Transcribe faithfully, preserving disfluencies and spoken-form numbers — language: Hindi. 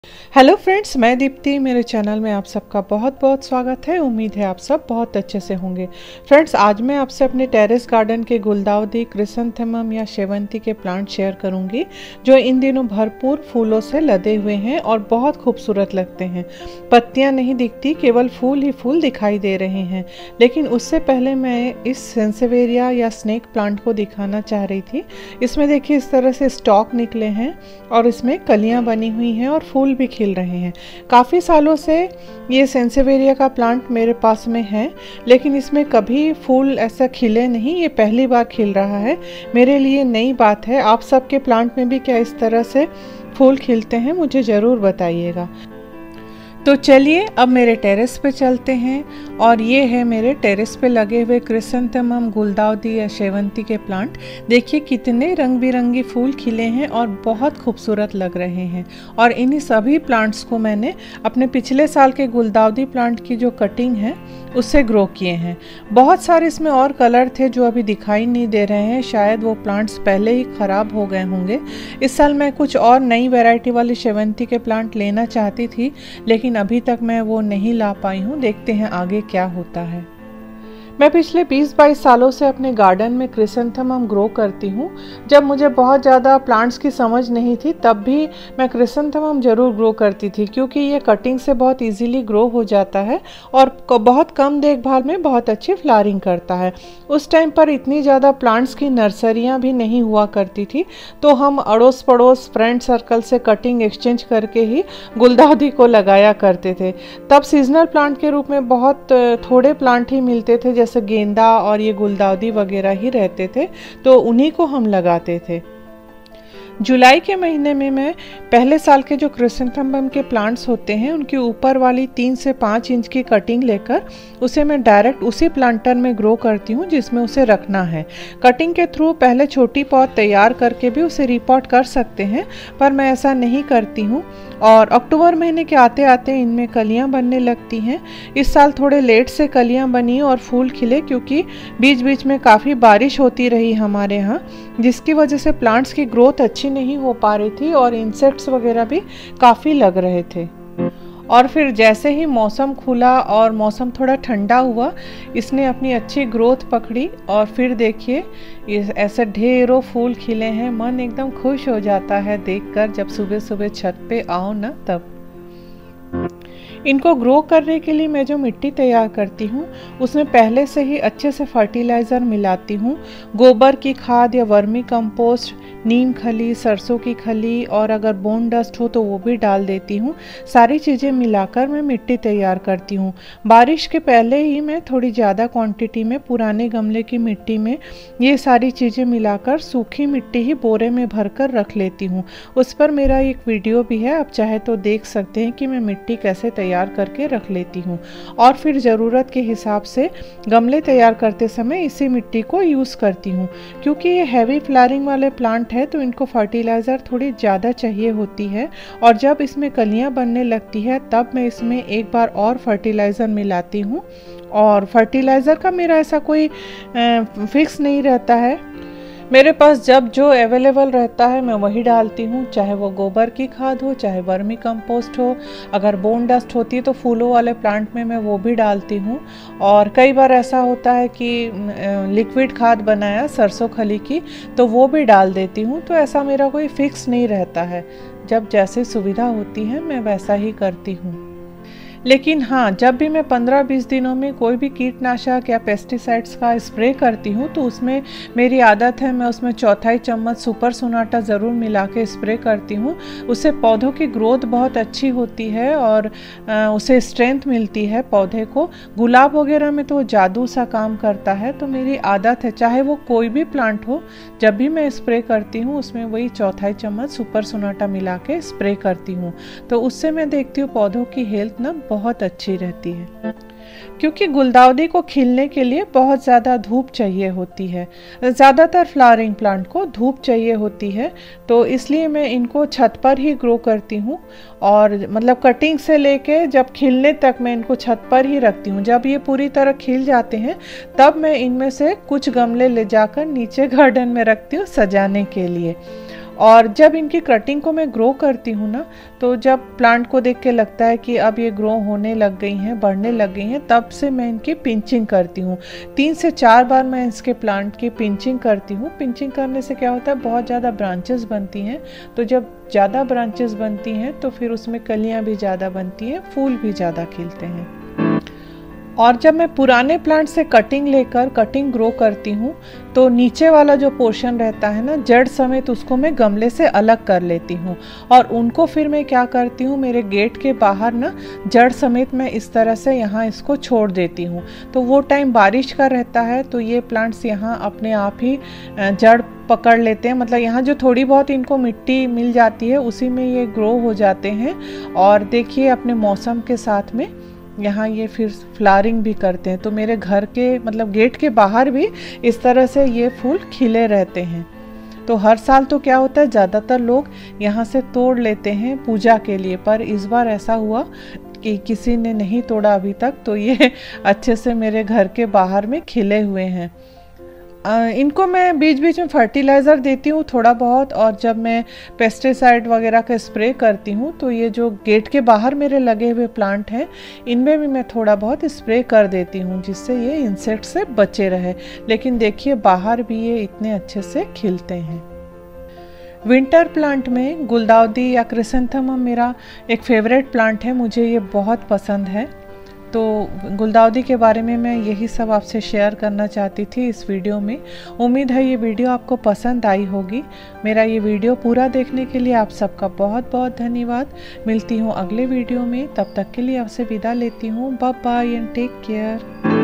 हेलो फ्रेंड्स, मैं दीप्ति। मेरे चैनल में आप सबका बहुत बहुत स्वागत है। उम्मीद है आप सब बहुत अच्छे से होंगे। फ्रेंड्स, आज मैं आपसे अपने टेरेस गार्डन के गुलदाउदी, क्रिसैंथेमम या शेवंती के प्लांट शेयर करूंगी, जो इन दिनों भरपूर फूलों से लदे हुए हैं और बहुत खूबसूरत लगते हैं। पत्तियां नहीं दिखती, केवल फूल ही फूल दिखाई दे रहे हैं। लेकिन उससे पहले मैं इस सेंसेवेरिया या स्नेक प्लांट को दिखाना चाह रही थी। इसमें देखिए इस तरह से स्टॉक निकले हैं और इसमें कलियां बनी हुई हैं और फूल भी खिल रहे हैं। काफ़ी सालों से ये सेंसेवेरिया का प्लांट मेरे पास में है, लेकिन इसमें कभी फूल ऐसा खिले नहीं। ये पहली बार खिल रहा है, मेरे लिए नई बात है। आप सबके प्लांट में भी क्या इस तरह से फूल खिलते हैं, मुझे ज़रूर बताइएगा। तो चलिए अब मेरे टेरेस पे चलते हैं और ये है मेरे टेरेस पे लगे हुए क्रिसैंथेमम, गुलदाउदी या शेवंती के प्लांट। देखिए कितने रंग बिरंगे फूल खिले हैं और बहुत खूबसूरत लग रहे हैं। और इन्हीं सभी प्लांट्स को मैंने अपने पिछले साल के गुलदाउदी प्लांट की जो कटिंग है उससे ग्रो किए हैं। बहुत सारे इसमें और कलर थे जो अभी दिखाई नहीं दे रहे हैं, शायद वो प्लांट्स पहले ही ख़राब हो गए होंगे। इस साल मैं कुछ और नई वैरायटी वाली शेवंती के प्लांट लेना चाहती थी, लेकिन अभी तक मैं वो नहीं ला पाई हूँ। देखते हैं आगे क्या होता है। मैं पिछले बीस बाईस सालों से अपने गार्डन में क्रिसैंथेमम ग्रो करती हूँ। जब मुझे बहुत ज़्यादा प्लांट्स की समझ नहीं थी तब भी मैं क्रिसैंथेमम ज़रूर ग्रो करती थी, क्योंकि ये कटिंग से बहुत इजीली ग्रो हो जाता है और बहुत कम देखभाल में बहुत अच्छी फ्लावरिंग करता है। उस टाइम पर इतनी ज़्यादा प्लांट्स की नर्सरियाँ भी नहीं हुआ करती थी, तो हम अड़ोस पड़ोस फ्रेंड सर्कल से कटिंग एक्सचेंज करके ही गुलदाउदी को लगाया करते थे। तब सीजनल प्लांट के रूप में बहुत थोड़े प्लांट ही मिलते थे, जैसे गेंदा और ये गुलदाउदी वगैरह ही रहते थे, तो उन्हीं को हम लगाते थे। जुलाई के महीने में मैं पहले साल के जो क्रिसैंथेमम के प्लांट्स होते हैं उनकी ऊपर वाली तीन से पाँच इंच की कटिंग लेकर उसे मैं डायरेक्ट उसी प्लांटर में ग्रो करती हूँ जिसमें उसे रखना है। कटिंग के थ्रू पहले छोटी पॉट तैयार करके भी उसे रिपॉट कर सकते हैं, पर मैं ऐसा नहीं करती हूँ। और अक्टूबर महीने के आते आते इनमें कलियाँ बनने लगती हैं। इस साल थोड़े लेट से कलियाँ बनी और फूल खिले, क्योंकि बीच बीच में काफ़ी बारिश होती रही हमारे यहाँ, जिसकी वजह से प्लांट्स की ग्रोथ अच्छी नहीं हो पा रही थी और इंसेक्ट्स वगैरह भी काफ़ी लग रहे थे। और फिर जैसे ही मौसम खुला और मौसम थोड़ा ठंडा हुआ, इसने अपनी अच्छी ग्रोथ पकड़ी और फिर देखिए ऐसे ढेरों फूल खिले हैं। मन एकदम खुश हो जाता है देखकर, जब सुबह सुबह छत पे आओ ना तब। इनको ग्रो करने के लिए मैं जो मिट्टी तैयार करती हूँ उसमें पहले से ही अच्छे से फर्टिलाइज़र मिलाती हूँ। गोबर की खाद या वर्मी कंपोस्ट, नीम खली, सरसों की खली और अगर बोन डस्ट हो तो वो भी डाल देती हूँ। सारी चीज़ें मिलाकर मैं मिट्टी तैयार करती हूँ। बारिश के पहले ही मैं थोड़ी ज़्यादा क्वांटिटी में पुराने गमले की मिट्टी में ये सारी चीज़ें मिलाकर सूखी मिट्टी ही बोरे में भरकर रख लेती हूँ। उस पर मेरा एक वीडियो भी है, आप चाहे तो देख सकते हैं कि मैं मिट्टी कैसे तैयार करके रख लेती हूँ। और फिर ज़रूरत के हिसाब से गमले तैयार करते समय इसी मिट्टी को यूज़ करती हूँ। क्योंकि ये हैवी फ्लावरिंग वाले प्लांट है तो इनको फर्टिलाइज़र थोड़ी ज़्यादा चाहिए होती है, और जब इसमें कलियाँ बनने लगती है तब मैं इसमें एक बार और फर्टिलाइज़र मिलाती हूँ। और फर्टिलाइज़र का मेरा ऐसा कोई फिक्स नहीं रहता है, मेरे पास जब जो अवेलेबल रहता है मैं वही डालती हूँ, चाहे वो गोबर की खाद हो, चाहे वर्मी कंपोस्ट हो। अगर बोन डस्ट होती है तो फूलों वाले प्लांट में मैं वो भी डालती हूँ। और कई बार ऐसा होता है कि लिक्विड खाद बनाया सरसों खली की, तो वो भी डाल देती हूँ। तो ऐसा मेरा कोई फिक्स नहीं रहता है, जब जैसे सुविधा होती है मैं वैसा ही करती हूँ। लेकिन हाँ, जब भी मैं पंद्रह बीस दिनों में कोई भी कीटनाशक या पेस्टिसाइड्स का स्प्रे करती हूँ तो उसमें मेरी आदत है मैं उसमें चौथाई चम्मच सुपर सोनाटा ज़रूर मिला के स्प्रे करती हूँ। उससे पौधों की ग्रोथ बहुत अच्छी होती है और उसे स्ट्रेंथ मिलती है पौधे को। गुलाब वगैरह में तो वो जादू सा काम करता है, तो मेरी आदत है चाहे वो कोई भी प्लांट हो, जब भी मैं स्प्रे करती हूँ उसमें वही चौथाई चम्मच सुपर सोनाटा मिला के स्प्रे करती हूँ। तो उससे मैं देखती हूँ पौधों की हेल्थ ना बहुत अच्छी रहती है। क्योंकि गुलदाउदी को खिलने के लिए बहुत ज़्यादा धूप चाहिए होती है, ज़्यादातर फ्लावरिंग प्लांट को धूप चाहिए होती है, तो इसलिए मैं इनको छत पर ही ग्रो करती हूँ। और मतलब कटिंग से लेके जब खिलने तक मैं इनको छत पर ही रखती हूँ। जब ये पूरी तरह खिल जाते हैं तब मैं इनमें से कुछ गमले ले जाकर नीचे गार्डन में रखती हूँ सजाने के लिए। और जब इनकी कटिंग को मैं ग्रो करती हूँ ना, तो जब प्लांट को देख के लगता है कि अब ये ग्रो होने लग गई हैं, बढ़ने लग गई हैं, तब से मैं इनकी पिंचिंग करती हूँ। तीन से चार बार मैं इसके प्लांट की पिंचिंग करती हूँ। पिंचिंग करने से क्या होता है, बहुत ज़्यादा ब्रांचेस बनती हैं। तो जब ज़्यादा ब्रांचेस बनती हैं तो फिर उसमें कलियाँ भी ज़्यादा बनती हैं, फूल भी ज़्यादा खिलते हैं। और जब मैं पुराने प्लांट से कटिंग लेकर कटिंग ग्रो करती हूँ, तो नीचे वाला जो पोर्शन रहता है ना, जड़ समेत उसको मैं गमले से अलग कर लेती हूँ। और उनको फिर मैं क्या करती हूँ, मेरे गेट के बाहर ना जड़ समेत मैं इस तरह से यहाँ इसको छोड़ देती हूँ। तो वो टाइम बारिश का रहता है, तो ये प्लांट्स यहाँ अपने आप ही जड़ पकड़ लेते हैं। मतलब यहाँ जो थोड़ी बहुत इनको मिट्टी मिल जाती है, उसी में ये ग्रो हो जाते हैं। और देखिए अपने मौसम के साथ में यहाँ ये फिर फ्लावरिंग भी करते हैं। तो मेरे घर के मतलब गेट के बाहर भी इस तरह से ये फूल खिले रहते हैं। तो हर साल तो क्या होता है, ज़्यादातर लोग यहाँ से तोड़ लेते हैं पूजा के लिए, पर इस बार ऐसा हुआ कि किसी ने नहीं तोड़ा अभी तक। तो ये अच्छे से मेरे घर के बाहर में खिले हुए हैं। आ, इनको मैं बीच बीच में फर्टिलाइज़र देती हूँ थोड़ा बहुत। और जब मैं पेस्टिसाइड वगैरह का स्प्रे करती हूँ, तो ये जो गेट के बाहर मेरे लगे हुए प्लांट हैं, इनमें भी मैं थोड़ा बहुत स्प्रे कर देती हूँ, जिससे ये इंसेक्ट से बचे रहे। लेकिन देखिए बाहर भी ये इतने अच्छे से खिलते हैं। विंटर प्लांट में गुलदाउदी या क्रिसेंथेमम मेरा एक फेवरेट प्लांट है, मुझे ये बहुत पसंद है। तो गुलदाउदी के बारे में मैं यही सब आपसे शेयर करना चाहती थी इस वीडियो में। उम्मीद है ये वीडियो आपको पसंद आई होगी। मेरा ये वीडियो पूरा देखने के लिए आप सबका बहुत बहुत धन्यवाद। मिलती हूँ अगले वीडियो में, तब तक के लिए आपसे विदा लेती हूँ। Bye bye and take care.